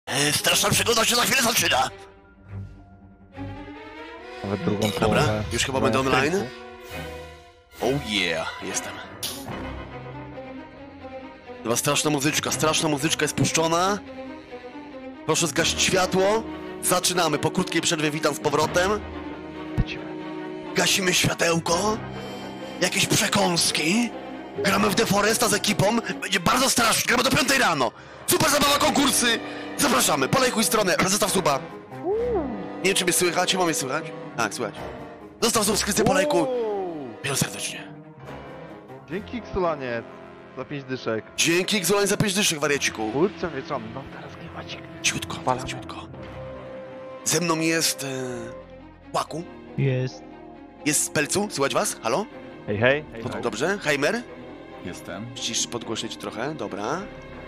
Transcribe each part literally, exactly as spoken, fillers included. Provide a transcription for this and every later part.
E, straszna przygoda się za chwilę zaczyna. Nawet drugą Dobra, połowę. już chyba będę online. Oh yeah, jestem. Chyba straszna muzyczka, straszna muzyczka jest puszczona. Proszę zgasić światło. Zaczynamy, po krótkiej przerwie witam z powrotem. Gasimy światełko. Jakieś przekąski. Gramy w The Foresta z ekipą. Będzie bardzo strasznie, gramy do piątej rano. Super zabawa, konkursy. Zapraszamy, polejkuj stronę, zostaw suba. Nie wiem, czy mnie słychać, czy mam mnie słychać? Tak, słychać. Zostaw subskrypcję, polejkuj. Wielu serdecznie. Dzięki Xulanie za pięć dyszek. Dzięki Xulanie za pięć dyszek, warieciku. Kurczę wieczorem, no teraz klimacik. Ciutko, Pala. ciutko. Ze mną jest... E... Łaku. Jest. Jest Spelcu, słychać was? Halo? Hej, hej, hej, To, hej. dobrze. Heimer? Jestem. Cisz, podgłośnić trochę, dobra.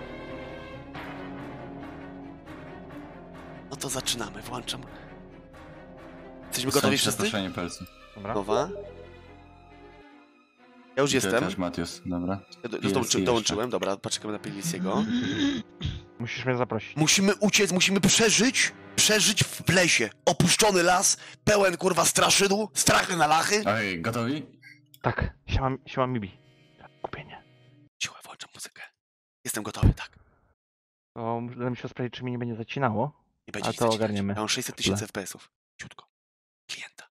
No to zaczynamy, włączam. Jesteśmy gotowi wszyscy? Zaproszenie Pelsu. Dobra. Gotowa? Ja już jestem. Też Matius, dobra. Ja do, P L C dołączy, jeszcze. dołączyłem, dobra, poczekamy na Pilisiego. Musisz mnie zaprosić. Musimy uciec, musimy przeżyć, przeżyć w lesie. Opuszczony las, pełen kurwa straszydł, strachy na lachy. Ej, gotowi? Tak, siema, siema Mibi. Kupienie. Cicho, włączam muzykę. Jestem gotowy, tak. To będę musiał sprawdzić, czy mi nie będzie zacinało. Nie będzie A nic to zacinać. ogarniemy. Ja mam sześćset tysięcy F P S-ów. Ciutko. Klienta.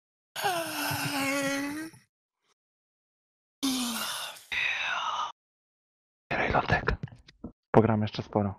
Lotek. Pogram jeszcze sporo.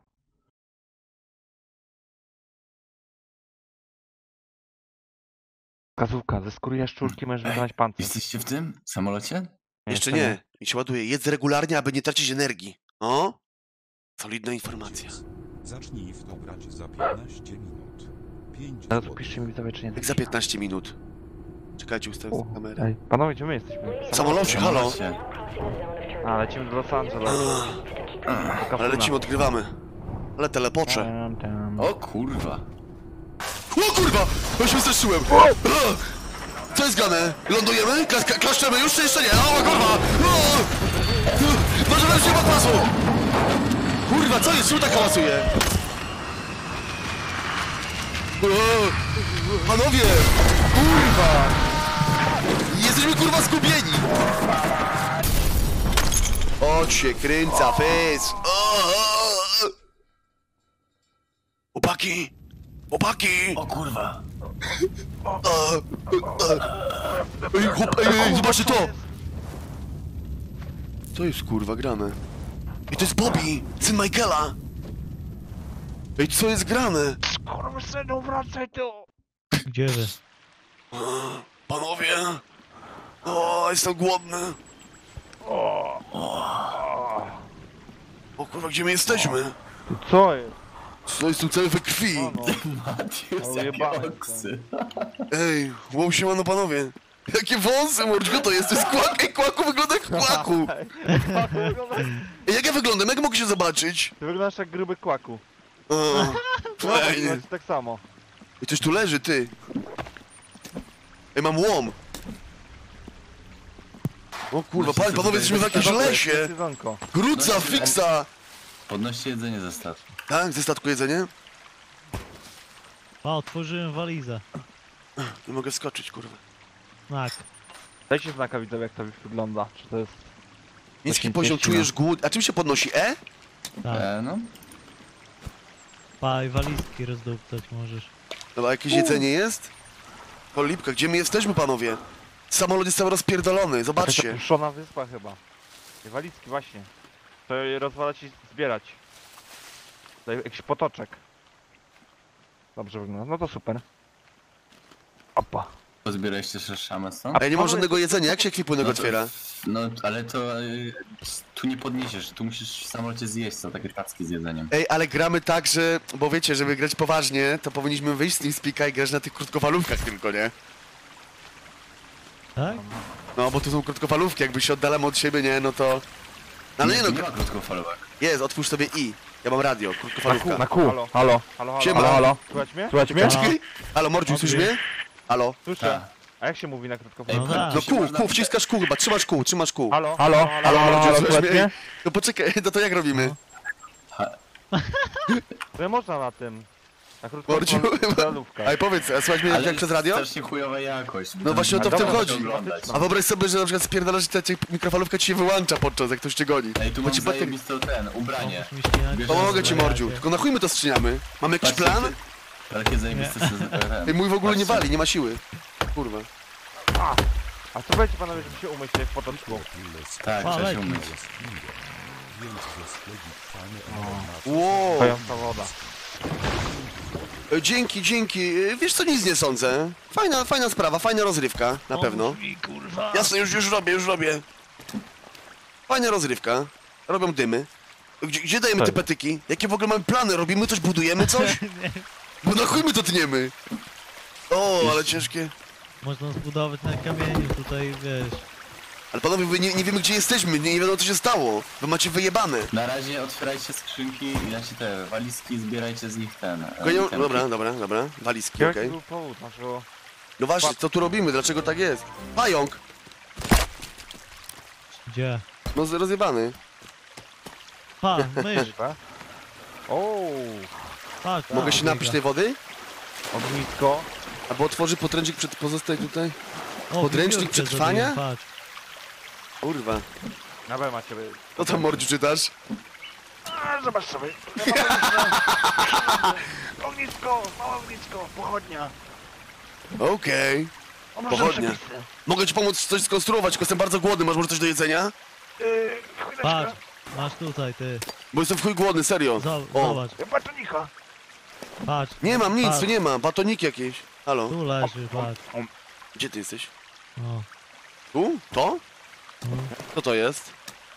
Wskazówka, ze skóry jaszczurki możesz wykonać pancerz. Jesteście w tym samolocie? Jeszcze nie. I się ładuje. Jedz regularnie, aby nie tracić energii. O? Solidna informacja. Zacznij w to grać za piętnaście minut. pięć Teraz złotych. piszcie mi widzowie, czy nie. Jak za piętnaście minut. Czekajcie, ustawię O, kamerę. Ej, panowie, gdzie my jesteśmy? W samolocie, halo? Samolocie. A, lecimy do Los Angeles. Ach, ale lecimy, odgrywamy. Ale telepoczę. Tam, tam. O kurwa. O kurwa! Ja się straszyłem! Ach! Co jest grane? Lądujemy? Kla kla klaszczemy już, czy jeszcze nie? O kurwa! Może wreszcie pod pasu! Kurwa, co jest? Czemu tak hałasuje? O, panowie! Kurwa! Jesteśmy kurwa zgubieni! O, się kręca, fez! O, o, o. Chłopaki! Chłopaki! O kurwa. Ej, chłop, ej, ej, zobaczcie to! Co jest kurwa grane? I to jest Bobby, syn Michaela! Ej, co jest grane? Kurwa, synu, wracaj tu! Gdzie wy? Panowie! O, jestem głodny! O kurwa, gdzie my jesteśmy? Co jest? Co jest tu cały we krwi? O, no. Matius, O, jakie jebane oksy. Ej, wow, siemano panowie! Jakie wąsy, mordźko to jest? To jest kłak, ej, kłaku wygląda jak kłaku! Ej, jak ja wyglądam? Jak mogę się zobaczyć? Ty wyglądasz jak gruby kłaku. O, fajnie. Wyglądasz tak samo. I coś tu leży, ty. Ej, mam łom. O kurwa, Myślę, pan, że panowie, tutaj jesteśmy w jest jakimś Jedzonko, lesie. jest jedzonko. Gruca, No, fiksa. Podnoście jedzenie ze statku. Tak, ze statku jedzenie? A, otworzyłem walizę. Nie mogę skoczyć, kurwa. Tak. Dajcie znaka widzowie, jak to wygląda. Czy to jest... Niski Takim poziom, pieścina. czujesz głód. A czym się podnosi? E? Tak. E, no. Pa, i walizki rozdupcać możesz. Dobra, jakieś jedzenie jest? Cholipka, gdzie my jesteśmy, panowie? Samolot jest cały rozpierdolony, Jakaś zobaczcie. opuszczona wyspa chyba. I walizki właśnie. To je rozwalać i zbierać. Tutaj jakiś potoczek. Dobrze wygląda, no to super. Opa. Pozbieraliście też szamę stąd? A ja nie mam żadnego jedzenia, jak się ekwipunek No to- otwiera? No, ale to y, tu nie podniesiesz, tu musisz w samolocie zjeść, są takie tacki z jedzeniem. Ej, ale gramy tak, że... Bo wiecie, żeby grać poważnie, to powinniśmy wyjść z TeamSpeaka i grać na tych krótkofalówkach tylko, nie? Tak? No, bo to są krótkofalówki, jakby się oddalamy od siebie, nie, no to... No, ale nie no, nie ma krótkofalówek. jest, otwórz sobie i. Ja mam radio, Na kół, krótkofalówka. na kół. Halo, halo, halo, Siema. halo, halo. Słychać mnie? Słychać mnie? Czekaj, halo, Mordziu, słyszysz mnie? Halo? Słyszę. Tak. A jak się mówi na krótko? Ej, No pa- tak. No się kół, można- kół, wciskasz kół chyba, trzymasz kół, trzymasz kół. Halo, halo, halo, halo, halo, Mordziu, słychać słyszysz mnie? No poczekaj, no to jak robimy? To ja można na tym. Na krótką Mordziu, królówkę. Ej, powiedz, a słuchaj mnie jak, jak przez radio? strasznie chujowa jakość. No właśnie o to w tym Dobra, chodzi. oglądać. A wyobraź sobie, że na przykład spierdalasz i ta cię mikrofalówka ci się wyłącza podczas, jak ktoś cię goni. Ej, tu Bo mam ci baterii- zajebiste ten, ubranie. Pomóż mi ścinać. Bierz- Pomogę ci, Dobra, Mordziu, jakie- tylko na chuj my to strzeniamy? Mamy jakiś Patrzcie, plan? ty- Takie zajebiste są ten. Ej, mój w ogóle nie Patrzcie. wali, nie ma siły. Kurwa. A co będzie panowie, żeby się umyć tutaj w potoczku? Tak, A, trzeba się leci. umyć. Więc ze swego trwania Wow. Stojąca woda. E, Dzięki, dzięki. E, Wiesz co, nic nie sądzę. Fajna, fajna sprawa, fajna rozrywka, na Pomóż pewno. mi, kurwa. Jasne, już, już robię, już robię. Fajna rozrywka. Robią dymy. Gdzie, gdzie dajemy te Tak. petyki? Jakie w ogóle mamy plany? Robimy coś, budujemy coś? Bo na chuj my to tniemy. O, ale ciężkie. Można zbudować na kamieniu, tutaj wiesz. Ale panowie, wy nie, nie wiemy gdzie jesteśmy, nie, nie wiadomo co się stało. Wy macie wyjebane. Na razie otwierajcie skrzynki, znaczy te walizki, zbierajcie z nich ten. e, Tylko nie- itemki. Dobra, dobra, dobra. Walizki, Jaki okej. był powód naszego... No właśnie, co tu robimy? Dlaczego tak jest? Pająk! Gdzie? No z- rozjebany. Pa, mysz, O, patrz. Mogę pa, się napić biega. tej wody? ognisko. Albo otworzy podręcznik przed pozostaj tutaj? O, podręcznik wiewiórkę przetrwania? zabiłem, Patrz. Kurwa. Na B macie. Co tam, Mordziu, czytasz? A, zobacz sobie. Ognisko, małe ognisko, pochodnia. Okej. O, Pochodnia. Mogę ci pomóc coś skonstruować, tylko jestem bardzo głodny. Masz może coś do jedzenia? Yy, Patrz, masz tutaj, ty. Bo jestem w chuj głodny, serio. Zo- O. Zobacz, batonika. patrz. Nie mam nic, patrz. tu nie ma. Batoniki jakieś. Halo? Tu leży, patrz. Gdzie ty jesteś? O, Tu? To? no. Co to jest?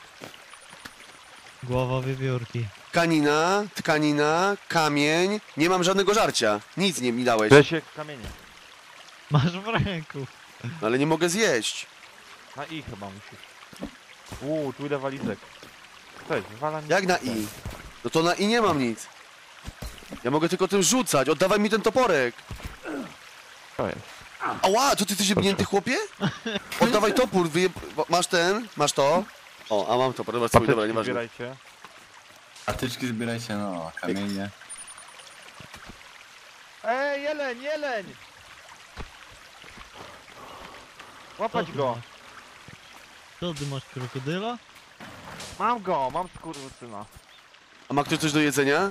Głowa wiewiórki. Kanina, tkanina, kamień. Nie mam żadnego żarcia. Nic nie mi dałeś. Bierz się kamienie. Masz w ręku. Ale nie mogę zjeść. Na I chyba musisz. Uuu, tu ile walizek. Cześć, wywala mi... Jak na i? No to na i nie mam nic. Ja mogę tylko tym rzucać. Oddawaj mi ten toporek. To jest. Ała, to ty jesteś jebnięty, chłopie? Oddawaj topór, wyjeb... Masz ten, masz to. O, a mam topór, dobra, swój, dobra, Patyczki nieważne. zbierajcie. Patyczki zbierajcie, no, kamienie. Ej, jeleń, jeleń! Łapać Co ty go! masz? Co ty masz, krokodyla? Mam go, mam skurwysyna. A ma ktoś coś do jedzenia?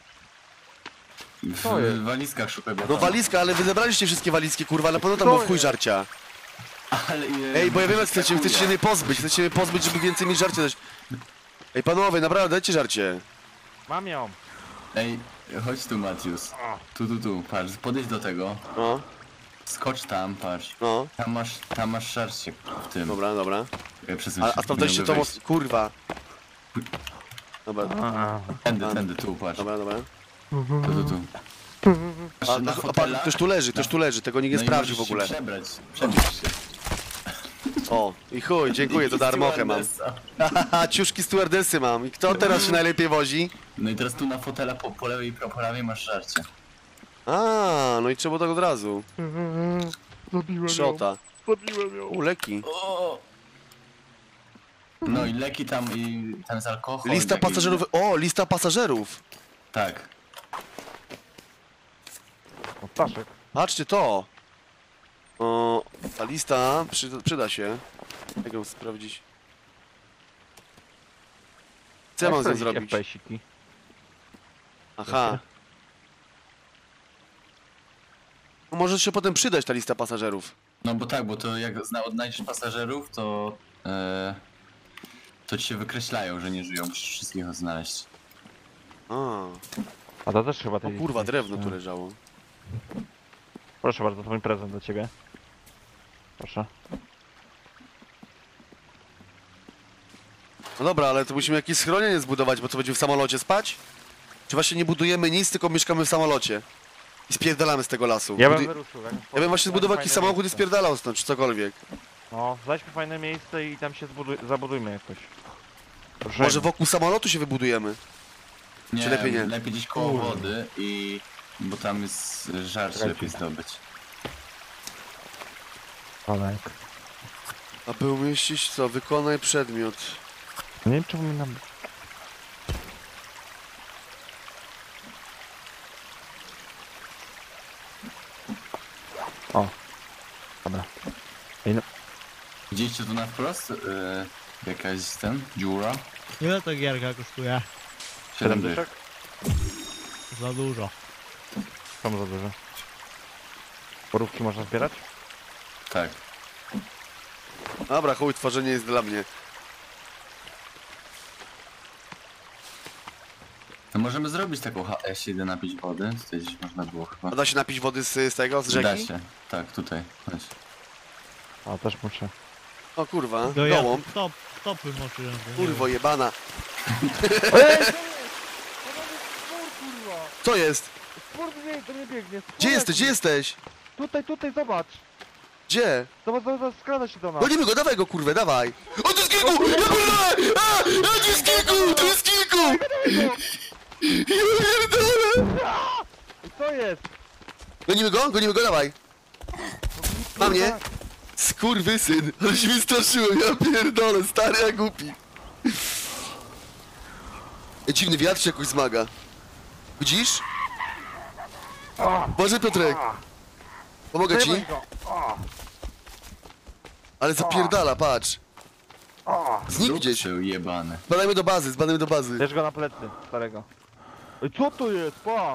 W To jest. walizkach szukaj No batona. walizka, ale wy zebraliście wszystkie walizki, kurwa, na pewno tam To było w chuj jest. żarcia. Ale, e, Ej, bo ja wiem jak chcecie, chcecie się mnie pozbyć, chcecie się mnie pozbyć, żeby więcej mi żarcie dać. Ej, panowie, naprawdę, dajcie żarcie. Mam ją. Ej, chodź tu, Matius. Tu, tu, tu, patrz, podejdź do tego. No, Skocz tam, patrz. no, Tam masz, tam masz szarcie w tym. dobra, dobra. Ja przesuń A, się, a sprawdzaliście nie to, mogę mos- kurwa. Dobra, wejść. Tędy, tędy, tu, patrz. dobra, dobra. Tu, tu, tu. Patrz, A, na a, a, pa- fotelach. ktoś tu leży, ktoś tu leży, tego nikt nie No i sprawdził w możesz się ogóle. przebrać, przebierz się. O, i chuj, dziękuję, to darmochę mam. Stewardessa. Haha, ciuszki stewardessy mam. I kto teraz się najlepiej wozi? No i teraz tu na fotela po, po lewej i po prawej masz żarcie. A, no i trzeba tak od razu. Zabiłem Szota. Zabiłem ją. U, leki. No i leki tam i ten z alkohol. Lista i takie- pasażerów. O, lista pasażerów. Tak. O, ptaszek. Patrzcie to. O, ta lista przyda, przyda się. Jak ją sprawdzić? Co ja mam z nią zrobić? F P S-iki. Aha. No może się potem przydać ta lista pasażerów. No bo tak, bo to jak zna, odnajdziesz pasażerów, to... E, to ci się wykreślają, że nie żyją. Musisz wszystkich znaleźć. A, o A to też chyba tej kurwa, listy. drewno tu leżało. Proszę bardzo, to mój prezent dla ciebie. Proszę. No dobra, ale to musimy jakieś schronienie zbudować, bo co, będziemy w samolocie spać? Czy właśnie nie budujemy nic, tylko mieszkamy w samolocie? I spierdalamy z tego lasu. Ja bym Buduj- wyruszył. jak ja bym właśnie zbudował fajne jakiś samochód i miejsce. spierdalał stąd, czy cokolwiek. No, znajdźmy fajne miejsce i tam się zbuduj, zabudujmy jakoś. Proszę. Może wokół samolotu się wybudujemy. Nie, Czy lepiej nie? lepiej gdzieś koło wody i... Bo tam jest żarcie Czekajcie. lepiej zdobyć. Olek. Aby umieścić co? Wykonaj przedmiot. Nie wiem czemu mi nam... O. Dobra. Ej, no. Widzieliście tu na wprost? Yy, jakaś ten, dziura? Ile to gierka kosztuje? siedem dych. dyszek? Za dużo. Tam za dużo. Borówki można zbierać? Tak. Dobra, chuj, tworzenie jest dla mnie. No możemy zrobić taką H S, idę napić wody. Tutaj gdzieś można było chyba. A da się napić wody z, z tego, z Da rzeki? się. Tak, tutaj. Chodź. A, też muszę. O kurwa, Do ja gołąb. stop, stopy moczyłem. Kurwo jebana. Co jest? Spór mnie, to nie biegnie. Gdzie jesteś, gdzie jesteś? Tutaj, tutaj, zobacz. Gdzie? Zobacz, zobacz, skrada się do nas. Gonimy go, dawaj go kurwę, dawaj! O, to jest kilku! Ja pierdolę! A! A, to jest kilku! To jest kilku! Ja pierdolę! I co jest? Gonimy go? Gonimy go, dawaj! Na mnie? Skurwysyn! Ale się wystraszyłem, ja pierdolę, stary jak głupi. Ej, dziwny wiatr się jakoś zmaga. Widzisz? Boże Piotrek! Pomogę ci? Zajebaj go. O, Ale zapierdala, patrz. o. Znikł gdzieś. Dupczył jebany. Zbadajmy do bazy, zbadajmy do bazy. Bierz go na plecy, starego. Ej, co to jest? Pa!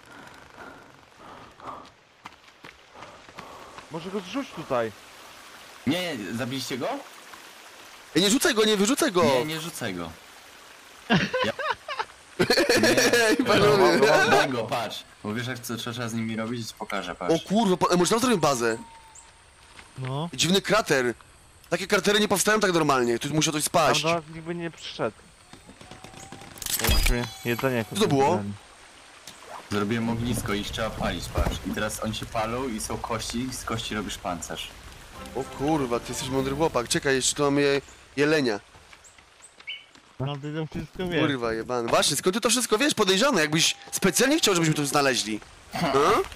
Może go zrzuć tutaj. Nie, nie, zabiliście go? Ej, nie rzucaj go, nie wyrzucaj go! Nie, nie rzucaj go. Ja... Ej, Nie, panowie. daj go, patrz. Bo wiesz jak co trzeba z nimi robić? Ci pokażę, patrz. O kurwa, pa- może tam zrobimy bazę. No. Dziwny krater. Takie kratery nie powstają tak normalnie, tu musiał coś Tam spaść. do nas nikt by nie przyszedł. Musimy jedzenie Co to było? Zrobiłem ognisko i ich trzeba palić, patrz. I teraz oni się palą i są kości, z kości robisz pancerz. O kurwa, ty jesteś mądry chłopak. Czekaj, jeszcze tu mamy je, jelenia. No ty to wszystko wiesz. Kurwa jebany. Właśnie, skąd ty to wszystko wiesz? Podejrzane, jakbyś specjalnie chciał, żebyśmy to znaleźli. A?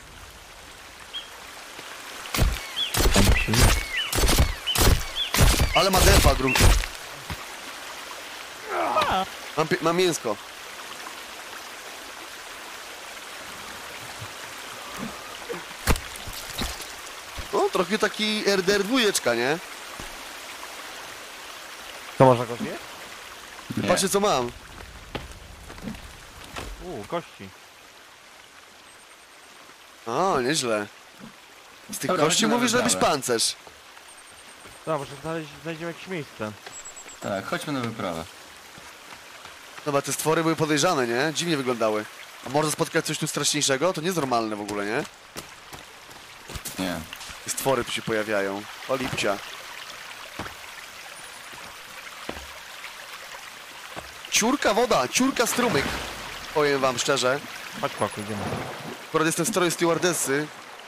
Ale ma defa, gruntu. Mam, pie- mam mięsko. O, trochę taki R D R dwójeczka, nie? To można go zjeść? Nie. Patrzcie co mam. Uuu, kości. O, nieźle. Z tych Dobra, kości chodźmy na mówisz, że robisz wyprawę. pancerz. Dobra, może znaleźć, znajdziemy jakieś miejsce. Tak, chodźmy na wyprawę. Dobra, te stwory były podejrzane, nie? Dziwnie wyglądały. A może spotkać coś tu straszniejszego? To nie jest normalne w ogóle, nie? Nie. Te stwory tu się pojawiają. O lipcia. Ciurka woda, ciurka strumyk. Powiem wam szczerze. Chodź, paku, idziemy. Akurat jestem w stroju stewardessy.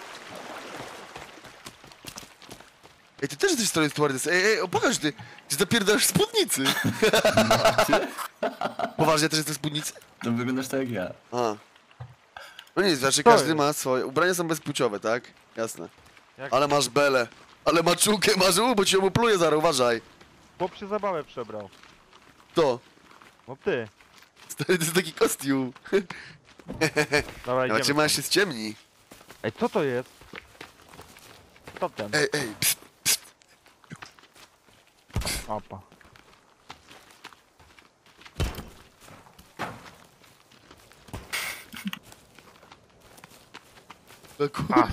Ej, ty też jesteś w stroju stewardessy. Ej, ej, o, pokaż ty. Ty zapierdasz w spódnicy. Poważnie, też jesteś w spódnicy? To wyglądasz tak jak ja. A. No nic, znaczy To każdy jest. ma swoje. Ubrania są bezpłciowe, tak? Jasne. Jak Ale masz belę. Ale maczułkę masz, u, bo ci ją opluje zaraz, uważaj. chłop się zabawę przebrał. To. No ty. Stary, to jest taki kostium. Dobra, idziemy. Znaczy masz stąd. się z ciemni. Ej, co to jest? Co ten? Ej, ej, pst. Opa. No kurde.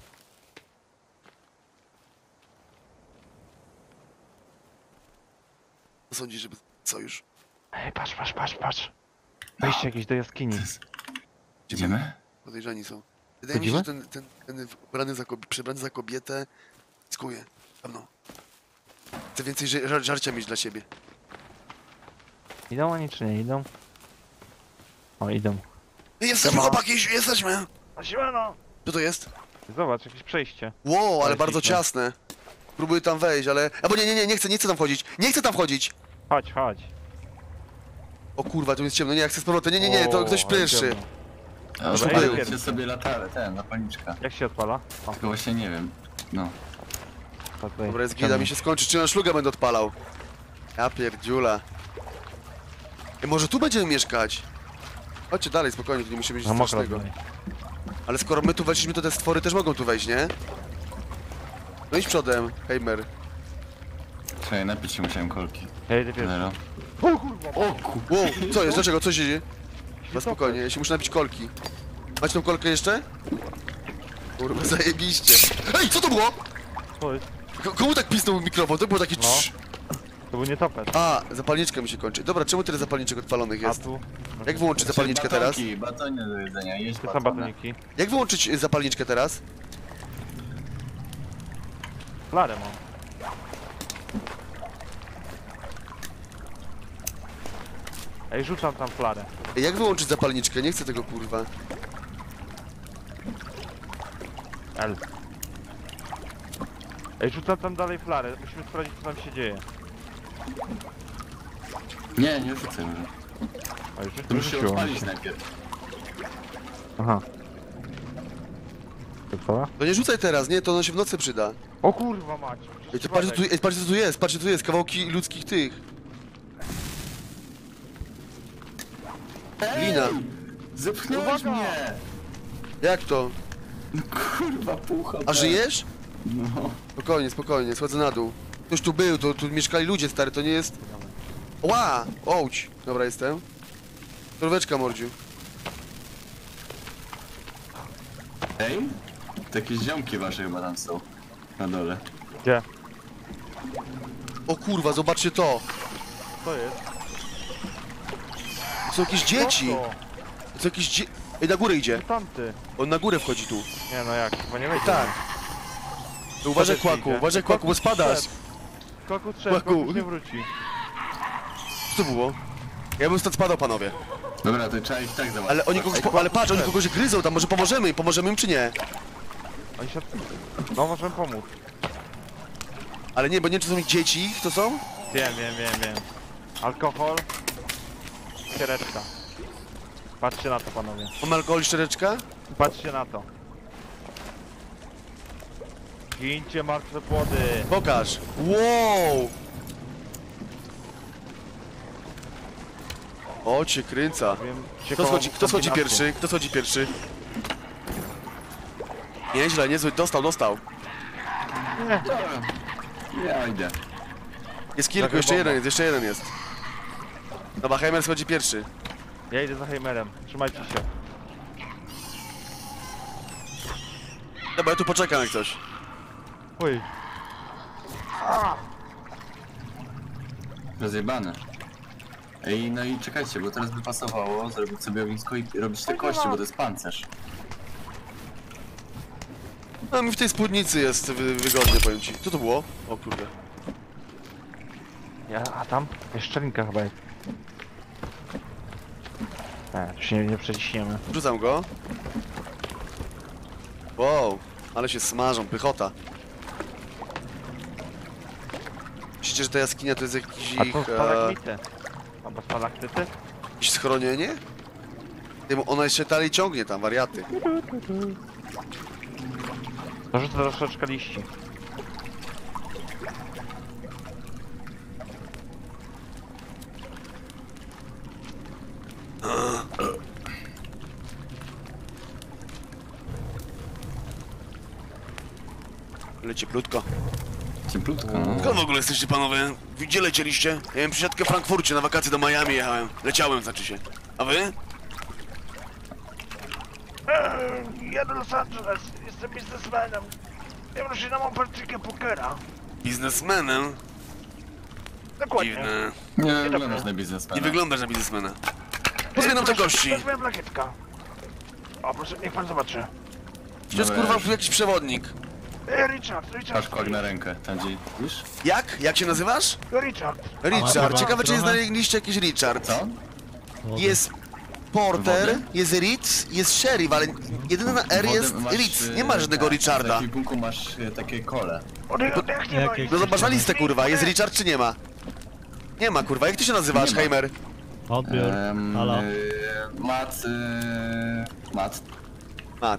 Co sądzisz, żeby sojusz? Ej, patrz, patrz, patrz, patrz. Wejście jakieś do jaskini. Idziemy? Podejrzani są. Wydaje mi się, że ten, ten, ten ubrany za kobietę, przebrany za kobietę skuje. Pewno. Chcę więcej żar żarcia mieć dla siebie. Idą oni czy nie idą? O, idą. Ej, jesteśmy Siema. chłopaki, jesteśmy! A siemano! Co to jest? Zobacz, jakieś przejście. Wow, ale Ale bardzo śliczne. ciasne. Próbuję tam wejść, ale... Albo nie, nie, nie, nie chcę, nie chcę tam wchodzić. Nie chcę tam wchodzić! Chodź, chodź. O kurwa, tu jest ciemno, nie, jak chcę z powrotem. Nie, nie, nie, to O, ktoś ale pierwszy. ciemno. A Dobra, szukajcie idziemy. sobie latarę, ten, zapalniczka. Jak się odpala? O, Tylko właśnie nie wiem. No. to tutaj. Dobra, jest gida, mi się skończy, czy na szluga będę odpalał. Ja pierdziula. Ej, może tu będziemy mieszkać? Chodźcie dalej, spokojnie, tu nie musimy być No mokro strasznego. tutaj. Ale skoro my tu weszliśmy, to te stwory też mogą tu wejść, nie? No idź przodem, Heimer. Czekaj, napić się musiałem kolki. Ja idę pierwszy. Zero. O kurwa! O ku... Wow, co jest? Dlaczego? Co się dzieje? No spokojnie, ja się muszę napić kolki. Macie tą kolkę jeszcze? Kurwa, zajebiście. Ej, co to było? Co jest? K komu tak pisnął mikrofon? To było takie No. trz. To był nietoperz. A, zapalniczka mi się kończy. Dobra, czemu tyle zapalniczek odpalonych A jest? tu? Jak wyłączyć zapalniczkę teraz? Batonki, batonie do jedzenia, jeść Gdzie są batony. batoniki? Jak wyłączyć y, zapalniczkę teraz? Flarę mam. Ej, rzucam tam flarę. Ej, jak wyłączyć zapalniczkę? Nie chcę tego kurwa. L. Ej, rzucam tam dalej flarę. Musimy sprawdzić, co tam się dzieje. Nie, nie rzucę już. A już To musi się rzuciło mi odpalić się. najpierw. Aha. Gotowa? To nie rzucaj teraz, nie? To ono się w nocy przyda. O kurwa mać! Ej, to patrzcie, tu, ej, patrzcie co tu jest, patrzcie co tu jest, kawałki ludzkich tych. Glina. Zepchnąłeś Uwaga! mnie! Jak to? Kurwa, pucha. A żyjesz? No. Spokojnie, spokojnie, schodzę na dół. Ktoś tu był, to tu mieszkali ludzie stary, to nie jest... Ła! Ołć! Dobra, jestem. Torweczka, mordziu. Ej? To jakieś ziomki wasze chyba tam są. Na dole. Gdzie? O kurwa, zobaczcie to! Co jest? To są jakieś dzieci! Co To są jakieś dzie... Ej, na górę idzie. to? Tamty. On na górę wchodzi tu. Nie no jak, chyba nie wejdzie. Tak. To uważaj, Spadać kłaku, idzie. uważaj, kłaku, bo spadasz. Koku trzeba, Kłaku. koku nie wróci. Co to było? Ja bym stąd spadał, panowie. Dobra, to trzeba ich tak załatwić. Ale oni kogoś, po... ale patrz, oni kogoś gryzą tam, może pomożemy im, pomożemy im czy nie? Oni się... No możemy pomóc. Ale nie, bo nie wiem, czy są ich dzieci, to są? Wiem, wiem, wiem, wiem. Alkohol. Siereczka. Patrzcie na to, panowie. Mamy alkohol i szczereczka? Patrzcie na to. Gincie martwe płody. Pokaż. Wow! O, cię kręca. Wiem, Kto ciekawą schodzi, kto schodzi kombinację. pierwszy? Kto schodzi pierwszy? Nieźle, niezły, dostał, dostał. Nie. Ja idę. Jest kilku, Taka jeszcze bomba. jeden jest, jeszcze jeden jest. Dobra, Heimer schodzi pierwszy. Ja idę za Heimerem. Trzymajcie się. Dobra, ja tu poczekam jak coś. Uj. Rozjebane. Ej, no i czekajcie, bo teraz by pasowało zrobić sobie ognisko i robić te kości, bo to jest pancerz. No mi w tej spódnicy jest wy wygodnie, powiem ci. Co to było? O kurde. Ja, a tam? Jest szczelinka chyba jest. Nie, tu się nie, nie przeciśniemy. Wrzucam go. Wow, ale się smażą, pychota. Myślicie, że ta jaskinia to jest jakiś A ich... to E, stalagmity. Albo stalaktyty? jakieś schronienie? Ty, bo ona jeszcze dalej ciągnie tam, wariaty. Dorzucę troszeczkę liści. Leci plutko. Cieplutko, no. Skąd w ogóle jesteście panowie? Gdzie lecieliście? Ja miałem przysiadkę w Frankfurcie, na wakacje do Miami jechałem. Leciałem, znaczy się. A wy? Jadę Los Angeles, jestem biznesmenem. Ja wróciłem na mam partyjkę pokera. Biznesmenem? Dokładnie. Dziwne. Nie wyglądasz na biznesmena. Nie wyglądasz na biznesmena. Pozwól nam to gości. To jest moja plakietka. O, proszę, niech pan zobaczy. To jest Dobra, kurwa jakiś przewodnik. E, Richard, Richard. Masz kłak na rękę, tam gdzie widzisz? Jak? Jak się nazywasz? Richard. Richard. chyba Ciekawe czy jest trochę? znaleźliście jakiś Richard. Co? Wody. Jest Porter, Wodę? jest Ritz, jest Sheriff, ale jedyny na R Wodę jest masz, Ritz. y, Nie ma żadnego tak, Richarda. W ekwipunku masz y, takie kole. On jak nie ma. Jakie- No zobacz na listę kurwa, jest Richard czy nie ma? Nie ma kurwa, jak ty się nazywasz, Nie ma. Heimer? Odbiór. Em, Halo. y, mat... Y, mat. Mat.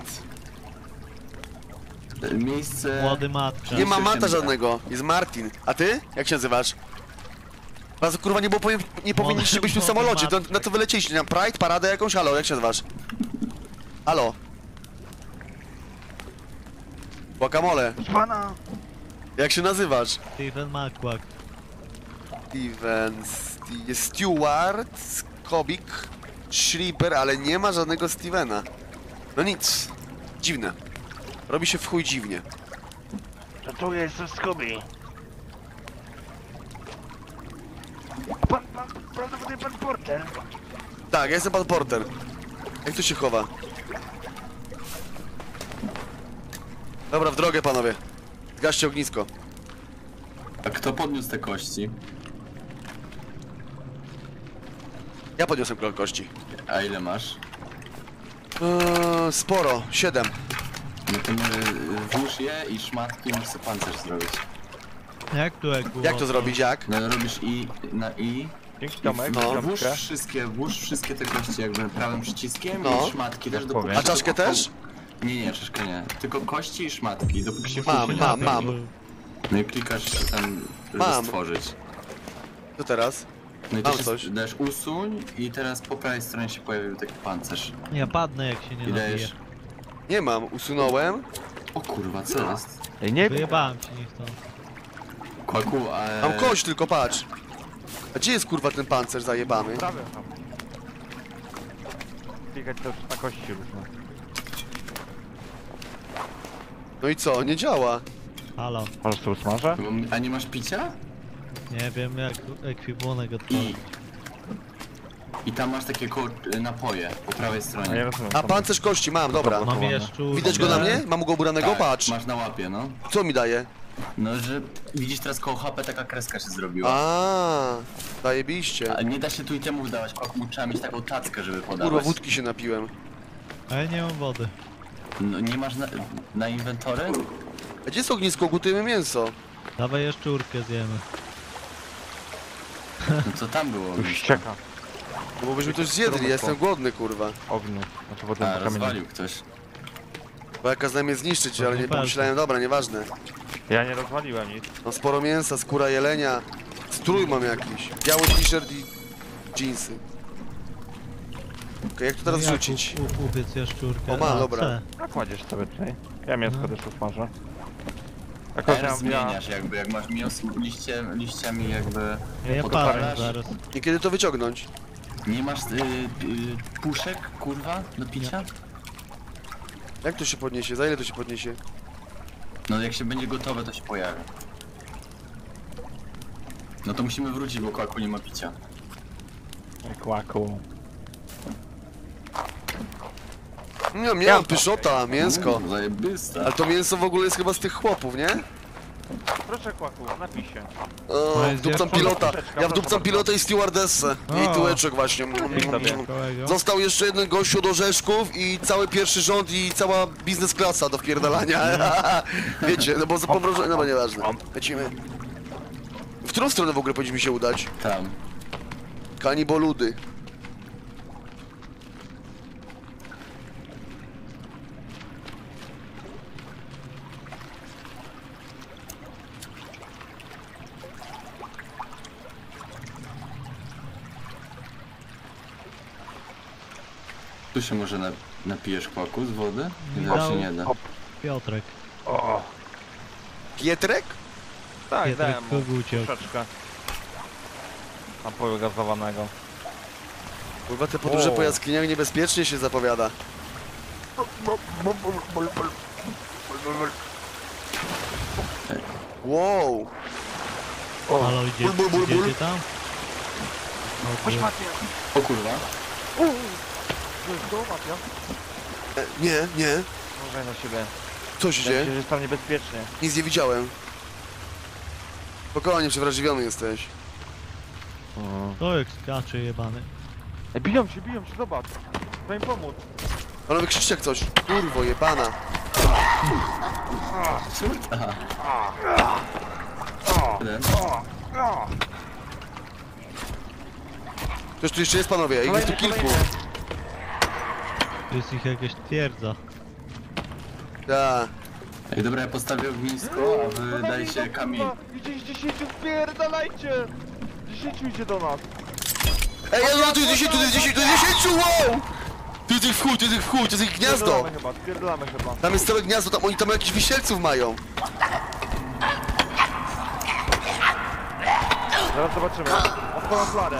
Y, Miejsce... Młody matka. Nie ma Mata Siedemdziesiąt. żadnego, jest Martin. A ty? Jak się nazywasz? Was kurwa nie było, powiem, nie powinniście być tu w młody samolocie, to, Maciek. na to wylecieliście, na Pride, paradę jakąś, halo, jak się nazywasz? Halo? Guacamole. Proszę pana, Jak się nazywasz? Steven Makłak. Steven... Sti- jest Stewart, Skobik, Schreiber, ale nie ma żadnego Stevena. No nic. Dziwne. Robi się w chuj dziwnie. To tu jestem z Kubi. Pan, pan, prawdopodobnie pan Porter. Tak, ja jestem pan Porter. Jak tu się chowa? Dobra, w drogę panowie. Zgaście ognisko. A kto podniósł te kości? Ja podniosłem krok kości. A ile masz? Eee, sporo, siedem. No to może włóż je i szmatki możesz sobie pancerz zrobić. Jak tu jak było? Jak to zrobić, jak? No robisz i na i. Dzięki Tomek, No, no, Włóż wszystkie, włóż wszystkie te kości jakby prawym przyciskiem No. i szmatki też do powiem. A czaszkę też? Nie, nie, czaszkę nie. Tylko kości i szmatki, dopóki się Mam, włóż nie mam, napełni. mam. No i klikasz tam, żeby Mam. stworzyć. Co teraz? No i Mam też coś. dajesz usuń i teraz po prawej stronie się pojawił taki pancerz. Ja padnę jak się nie I nabije. dajesz... Nie mam, usunąłem. O kurwa, co jest? Ej, nie Wyjebałem się nie chcą. Kłaku, a... Mam kość tylko, patrz. A gdzie jest kurwa ten pancerz zajebany? prawie tam. Klikać też na kości różne. No i co, nie działa. Halo. Możesz to usmażę? A nie masz picia? Nie wiem jak ekwipunek I... otworzyć. I tam masz takie ko... napoje po prawej A nie stronie. rozumiem. A tam- pancerz kości mam, dobra. Dobra. Mam Ładnie. jeszcze... Widać go na mnie? Mam go ubranego? Tak, Patrz. masz na łapie, no. Co mi daje? No, że widzisz teraz koło H P taka kreska się zrobiła. A, zajebiście. A nie da się tu i temu dawać, Kłaku, trzeba mieć taką tackę, żeby Kurwa, podawać. wódki się napiłem. A ja nie mam wody. No, nie masz na, na inwentory? A gdzie jest ognisko? Gotujemy mięso. Dawaj jaszczurkę zjemy. No co tam było? Już ścieka. No bo byśmy coś zjedli, ja jestem głodny, kurwa. Ogniu. Znaczy wodę A, po kamieniu. rozwalił ktoś. Bo ja kazałem je zniszczyć, ale nie Pewnie. pomyślałem, dobra, nieważne. Ja nie rozwaliłem nic. Mam sporo mięsa, skóra jelenia. Strój mam jakiś. Biały t-shirt i jeansy. Okej, jak to teraz No jak rzucić? u- u- Upiec jaszczurkę. O, ma, A, dobra. C. Nakładziesz sobie tutaj. Ja mięsko No. też usmażę. Jakoś Teraz ja, ja, zmieniasz jakby, jak masz mięso liście, liściami jakby... Ja je podpalasz. palę zaraz. I kiedy to wyciągnąć? Nie masz y, y, puszek, kurwa, do picia? Jak to się podniesie? Za ile to się podniesie? No jak się będzie gotowe, to się pojawi. No to musimy wrócić, bo Kłaku nie ma picia. Kłaku. Nie, miałem pyszota, mięsko. Mm, zajebiste. Ale to mięso w ogóle jest chyba z tych chłopów, nie? Proszę Kłaku, napij się. O, To jest wdupcam dziewczynka. pilota. Ja wdupcam pilota i stewardessę. Jej O. tyłeczek właśnie. sobie. Kołego. Został jeszcze jeden gościu do Rzeszków i cały pierwszy rząd i cała biznes klasa do wpierdalania. Wiecie, no bo za pomrożenie, no bo nieważne. Lecimy. W którą stronę w ogóle powinniśmy się udać? Tam. Kaniboludy. Tu się może na, napijesz, Kłaku, z wody? Nie Nie da dał. się nie da. Piotrek. O, Pietrek? tak, Piotrek dałem mu koguciok. troszeczkę. Napoju gazowanego. Chyba te podróże O. po jaskiniach niebezpiecznie się zapowiada. Wow. Halo, idzie, Ból, ból, ból, ból. idziecie tam? O, Chodź kur- Matia. O kurwa. To Matia? E, nie, nie. Uważaj na siebie. Co się Ja dzieje? myślę, że jest tam niebezpiecznie. Nic nie widziałem. Spokojnie, przewrażliwiony jesteś. To jak skacze jebany. Ej, biją się, biją się, zobacz. Trzeba im pomóc. Panowie, krzyczcie jak coś. Kurwo, jebana. Córta. Jeden. Ktoś tu jeszcze jest, panowie? Ich jest tu Kolejny, kilku. kolejny. To jest ich jakaś twierdza. Tak. Ej, dobra, ja postawię ognisko, a wy dajcie kamień. Idzie z dziesięciu, spierdalajcie! Dziesięciu idzie do nas. Ej, no, tu jest dziesięć, tu jest dziesięć, tu jest dziesięć, wow! Tu jest ich w chuj, tu jest ich w chuj, to jest ich gniazdo. Spierdalamy chyba, spierdalamy chyba. Tam jest całe gniazdo, tam oni tam jakichś wisielców mają. Zaraz zobaczymy. Odpalam flarę.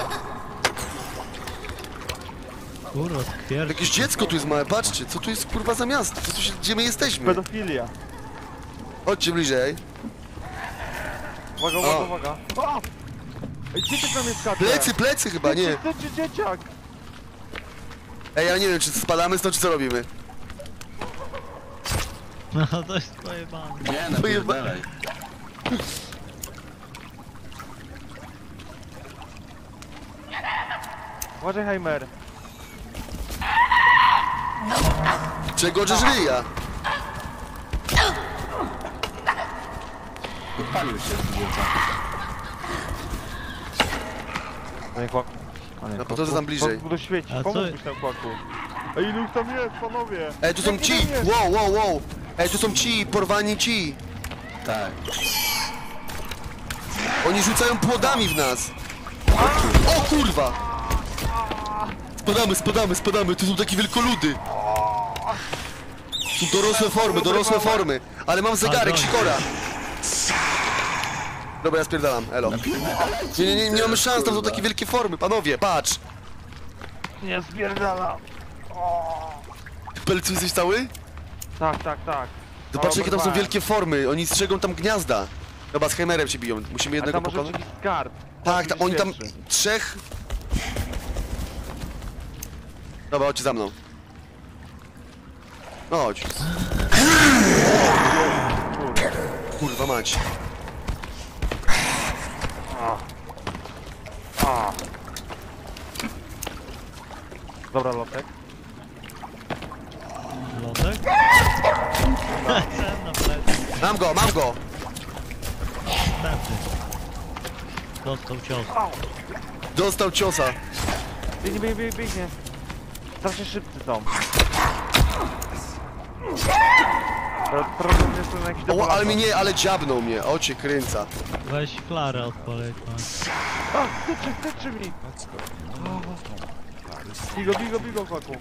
Kurwa, twierdza. Jakieś dziecko tu jest małe, patrzcie, co tu jest kurwa za miasto? Co tu się, gdzie my jesteśmy? Pedofilia. Chodźcie bliżej. Uwaga, uwaga, O. uwaga. O! Ej, dzieciak na mnie skacze. Plecy, plecy chyba, nie. Ty, czy dzieciak? Ej, ja nie wiem, czy spadamy stąd, czy co robimy. No to jest pojebane. Nie, napierdalaj. Uważaj, Heimer. Czego żeż ryja? Podpalił się z dziecka. No nie, kłak. A nie, No, po to tam bliżej. To świeci, A pomóż co- mi tam kłaku. Ej, ilu ich tam jest, panowie? Ej, tu są Nie, ci! nie, nie. Wow, wow, wow! Ej, tu są ci, porwani ci! Tak. Oni rzucają płodami w nas! O kurwa! Spadamy, spadamy, spadamy, tu są takie wielkoludy! Tu dorosłe formy, dorosłe formy! Ale mam zegarek, A, sikora! Dobra, ja spierdalam, elo. Nie, nie, nie, nie mamy szans, tam są takie wielkie formy, panowie, patrz! Nie spierdala. Pelcu, jesteś cały? Tak, tak, tak. Zobaczcie, jakie tam są Porwałem. wielkie formy, oni strzegą tam gniazda. Dobra, z Heimerem się biją, musimy A jednego tam może być pokonać. jakiś skarb. Tak, ta, oni tam Pierwszy. trzech... Dobra, chodźcie za mną. No chodź. Kurde. Kurwa mać. A. Dobra, lotek. Lotek? Ten na plecy. Mam go, mam go! Następny. Dostał cios. Dostał ciosa. Biegnie, biegnie, biegnie, biegnie. Strasznie szybcy są. Teraz problem jest na jakiś O, ale mnie nie, ale dziabnął mnie. O, cię kręca. Weź flarę odpaleć, masz. A, tyczy, tyczy mi. Bigo, bigo, bigo, kłaku.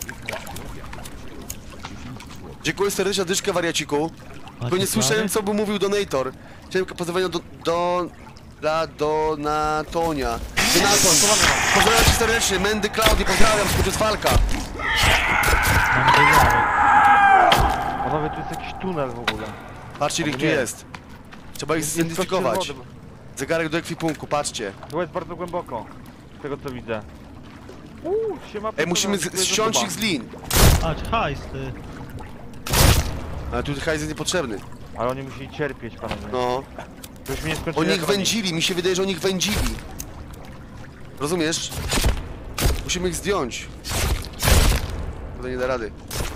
Dziękuję serdecznie, dyszkę wariaciku. Bo nie Macie słyszałem, flary? co by mówił donator. Chciałem pozdrowienia do... do... dla Donatonia. Donaton. Pozdrawiam cię serdecznie, Mendy Klaudii, pozdrawiam, skoczyć Falka. Mam zegarek. Panowie, tu jest jakiś tunel w ogóle. Patrzcie, ile tu Nie. jest. Trzeba ich Jest zidentyfikować. skoczyć wody. Zegarek do ekwipunku, patrzcie. Tu jest bardzo głęboko. Z tego co widzę. Uuu, się ma Ej, musimy z- ściąć ich z lin. Patrz, hajs ty. Ale tu hajs jest niepotrzebny. Ale oni musieli cierpieć, panowie. No. Żebyśmy nie skończyli Oni ich jak oni. wędzili, mi się wydaje, że oni ich wędzili. Rozumiesz? Musimy ich zdjąć. To nie da rady.